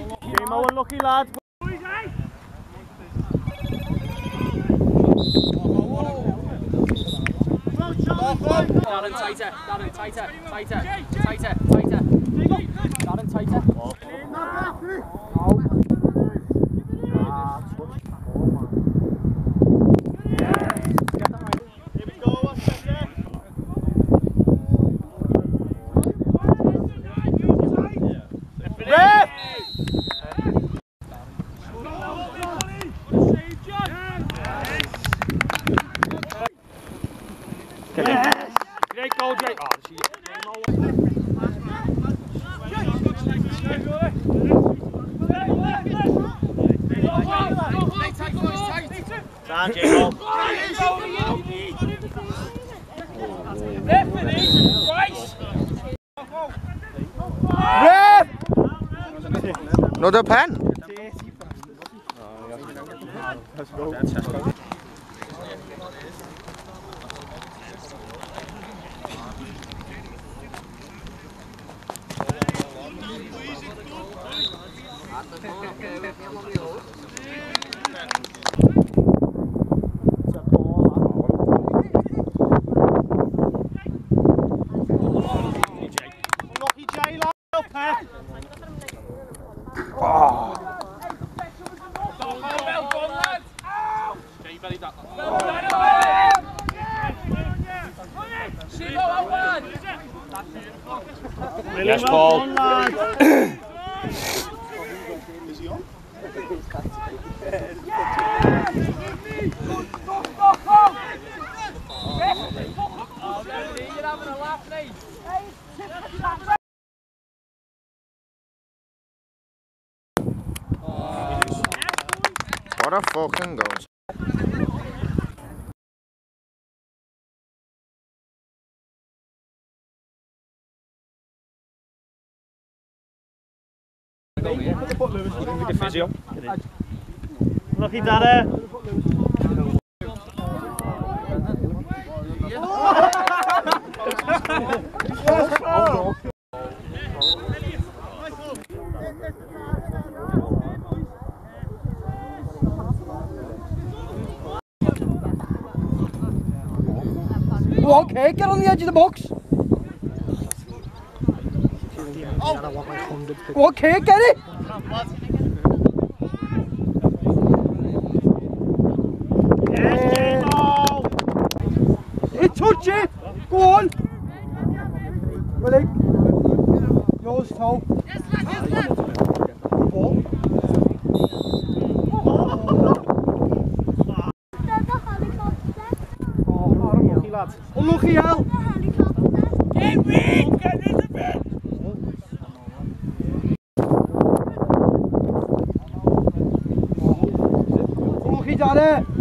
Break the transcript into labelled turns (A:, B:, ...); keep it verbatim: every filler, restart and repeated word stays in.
A: Game on, unlucky lad.
B: Darren tighter, Darren tighter, tighter, tighter, tighter. Darren tighter.
A: Great goal, Jake. Oh, she... Down, Jake.
C: Ref! Another pen.
A: Let's go. Lucky Jay, lad.
C: Yes, Paul.
A: Is he on?
C: What a fucking goal.
A: Lucky Daddy.
D: Go on, Kate, get on the edge of the box. Go on, Kate, get it.
A: Yes,
D: Hey, touch it. Go on. Ready? Yours, toe.
E: Yes, lad, yes, lad.
D: Ball.
A: unlucky lad.
D: Unlucky, Al.
E: Get weak! Get rid of it!
D: Unlucky, Daddy.